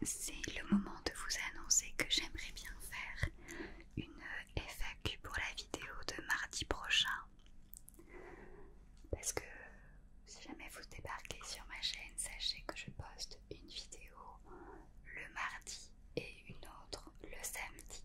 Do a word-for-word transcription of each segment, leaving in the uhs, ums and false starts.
c'est le moment de vous annoncer que j'aimerais bien faire une F A Q pour la vidéo de mardi prochain. Parce que si jamais vous débarquez sur ma chaîne, sachez que je poste une vidéo le mardi et une autre le samedi.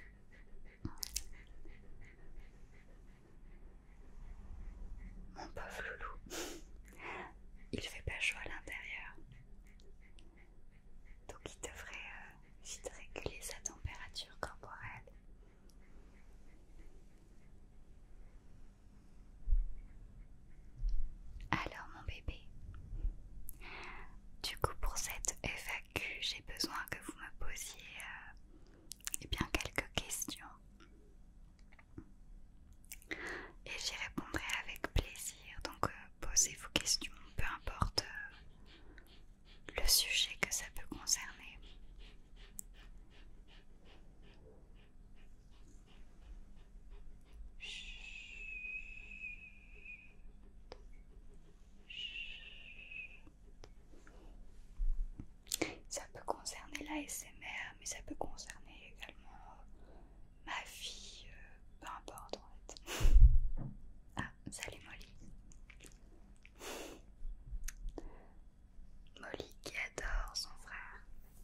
Mon pauvre loulou, il fait pas chaud à l'intérieur, donc il devrait euh, vite réguler sa température corporelle. Alors mon bébé, du coup pour cette F A Q, j'ai besoin que vous me posiez euh, eh bien quelques questions. Et j'y répondrai avec plaisir, donc euh, posez vos questions, peu importe euh, le sujet que ça peut concerner. Ça peut concerner l'A S M R, mais ça peut concerner également euh, ma vie, euh, peu importe en fait. Ah, salut Molly. Molly qui adore son frère.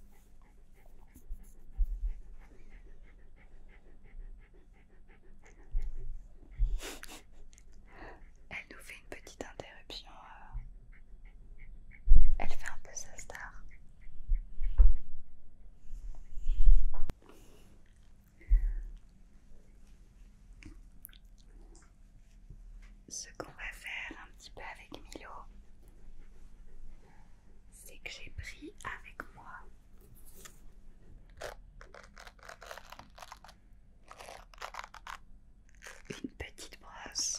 Elle nous fait une petite interruption. euh, Elle fait un peu sa star. Ce qu'on va faire un petit peu avec Milo, c'est que j'ai pris avec moi une petite brosse.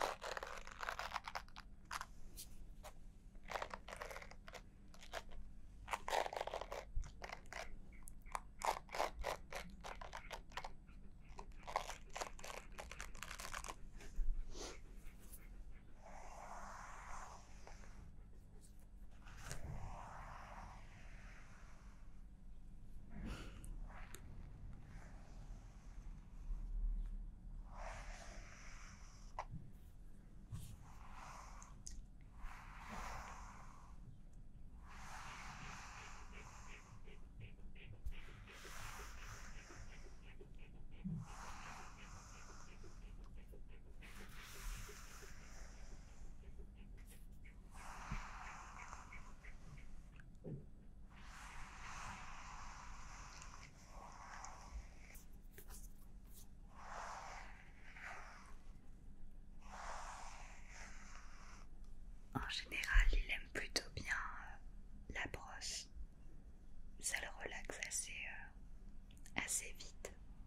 En général, il aime plutôt bien euh, la brosse. Ça le relaxe assez, euh, assez vite.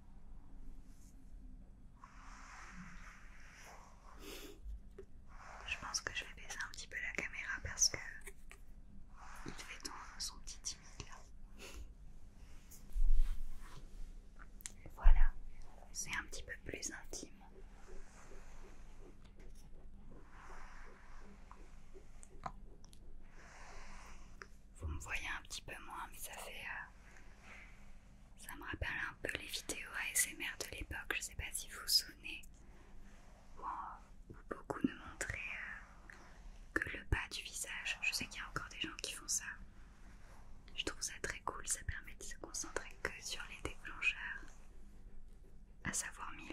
Je pense que je vais baisser un petit peu la caméra parce que il fait ton, son petit timide là. Voilà, c'est un petit peu plus intime. Vous me voyez un petit peu moins, mais ça fait... Euh, ça me rappelle un peu les vidéos A S M R de l'époque, je sais pas si vous vous souvenez, où, où beaucoup nous montraient euh, que le bas du visage. Je sais qu'il y a encore des gens qui font ça. Je trouve ça très cool, ça permet de se concentrer que sur les déclencheurs, à savoir Milo.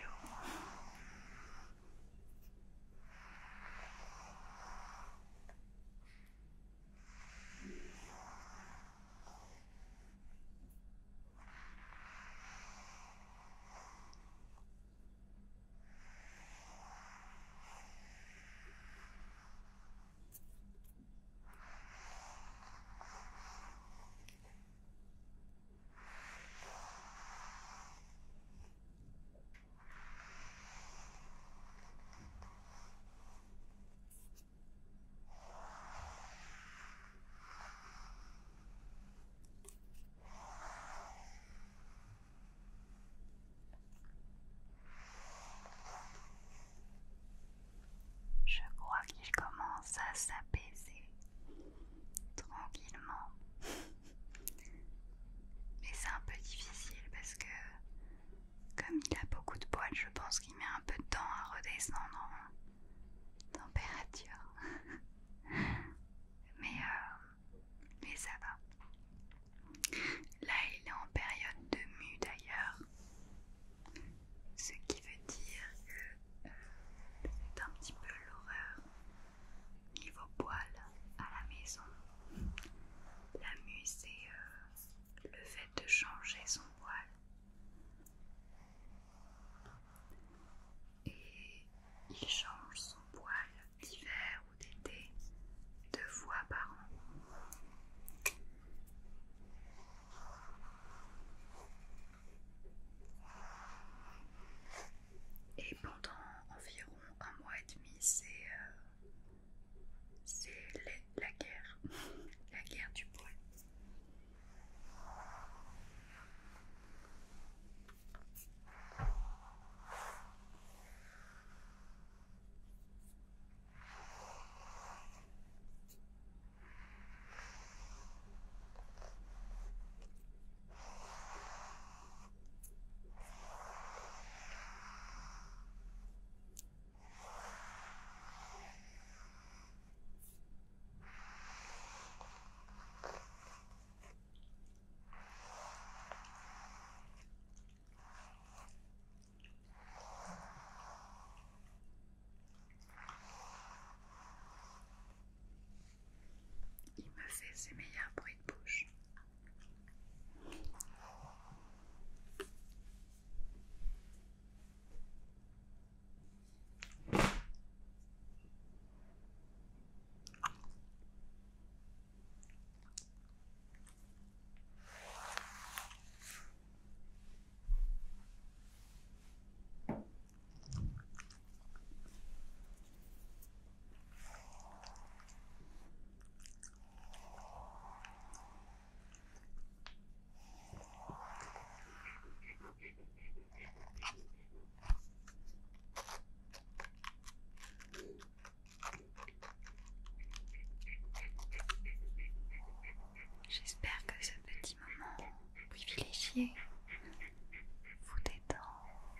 relaxiez, vous détendre.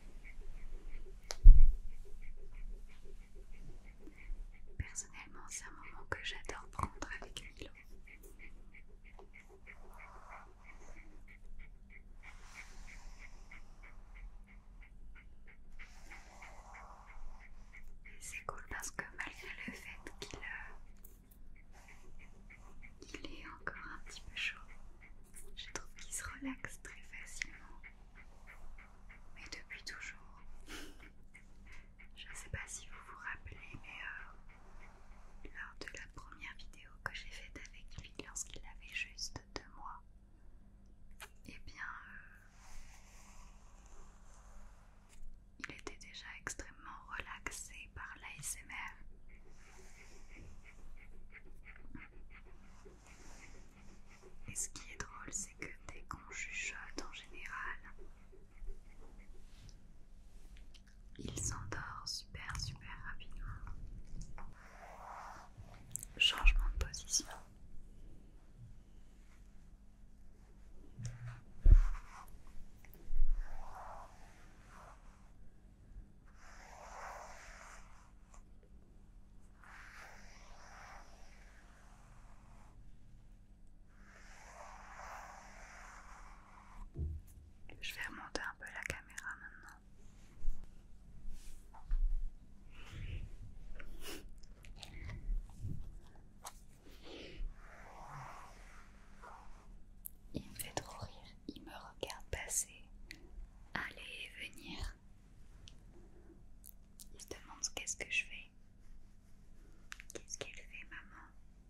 Personnellement, c'est un moment que j'adore prendre avec Milo. Et c'est cool parce que malgré le fait qu'il euh, il est encore un petit peu chaud, je trouve qu'il se relaxe très facilement. Mais depuis toujours. Je ne sais pas si vous vous rappelez, mais euh, lors de la première vidéo que j'ai faite avec lui lorsqu'il avait juste deux mois, eh bien, euh, il était déjà extrêmement relaxé par l'A S M R. Et ce qui est drôle, c'est que dès qu'on chuchote en général, il s'endort super super rapidement. Changement de position. Je vais remonter un peu la caméra maintenant. Il me fait trop rire, il me regarde passer, aller et venir. Il se demande qu'est-ce que je fais. Qu'est-ce qu'elle fait, maman?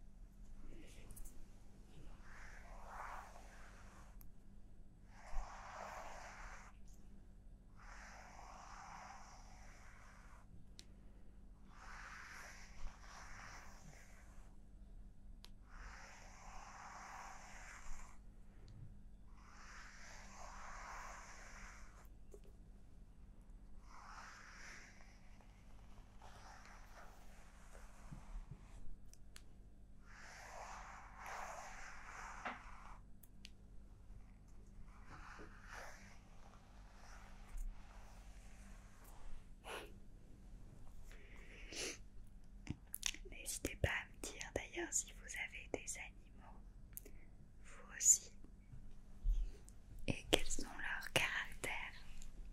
N'hésitez pas à me dire d'ailleurs si vous avez des animaux, vous aussi, et quels sont leurs caractères.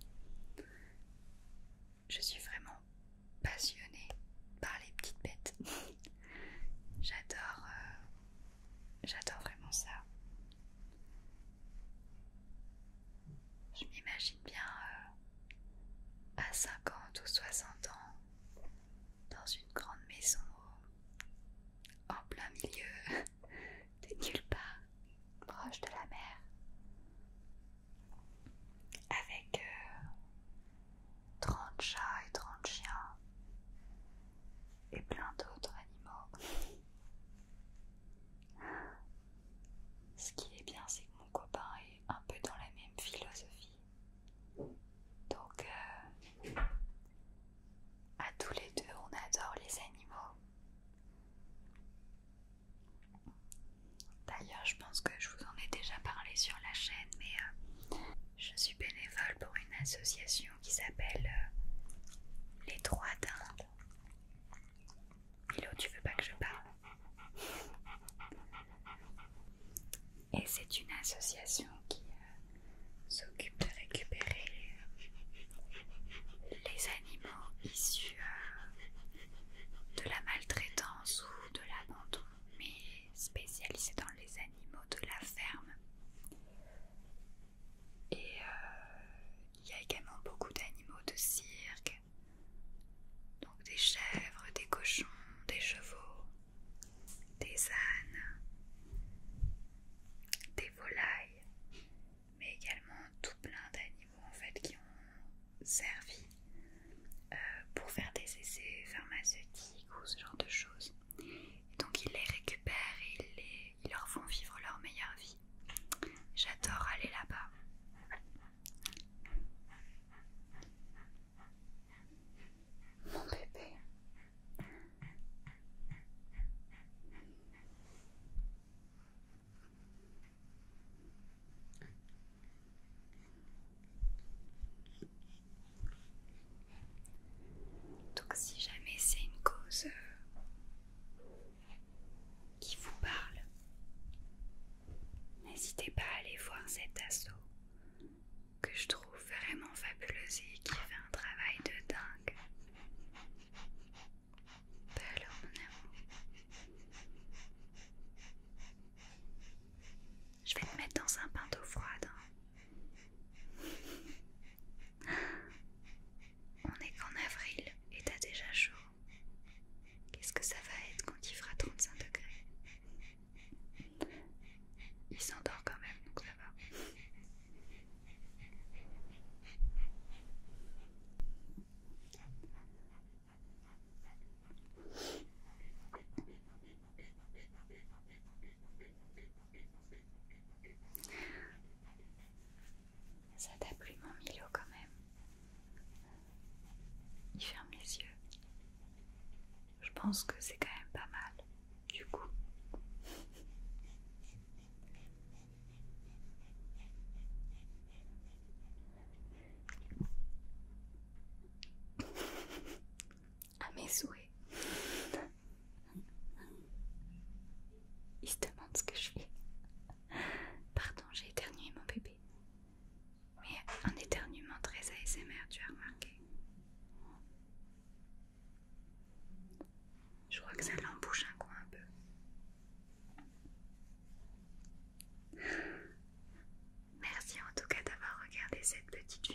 Je suis vraiment passionnée par les petites bêtes. J'adore, euh, j'adore vraiment ça. Je m'imagine bien euh, à cinquante ou soixante ans dans une grande maison en plein milieu de nulle part, proche de la mer, avec euh, trente chats et trente chiens et plein d'autres animaux. Ce qui est bien, c'est que mon copain est un peu dans la même philosophie. Donc, euh, à tous les deux, on adore les animaux. D'ailleurs, je pense que je vous en ai déjà parlé sur la chaîne, mais euh, je suis bénévole pour une association qui s'appelle euh, Les Droits d'Inde. Milo, tu veux pas que je parle? Et c'est une association qui euh, s'occupe de récupérer les, les animaux issus euh, de la maltraitance ou de l'abandon, mais spécialisés dans les animaux de la ferme. Et euh, il y a également beaucoup d'animaux de cirque, donc des chèvres, des cochons, des chevaux, des ânes, des volailles, cet asso que je trouve vraiment fabuleuse et qui fait un travail de dingue. Bah alors mon amour, je vais te mettre dans un bain d'eau froide. Hein. On est qu'en avril et t'as déjà chaud. Qu'est-ce que ça va être quand il fera trente-cinq degrés? Il s'endort quand même, donc ça va. Ça t'a plu mon Milo quand même? Il ferme les yeux. Je pense que c'est quand même pas mal, du coup. À mes souhaits. Il se demande ce que je fais. Pardon, j'ai éternué mon bébé. Mais un éternuement très A S M R, tu as remarqué. Je crois que ça l'embouche un coin un peu. Merci en tout cas d'avoir regardé cette petite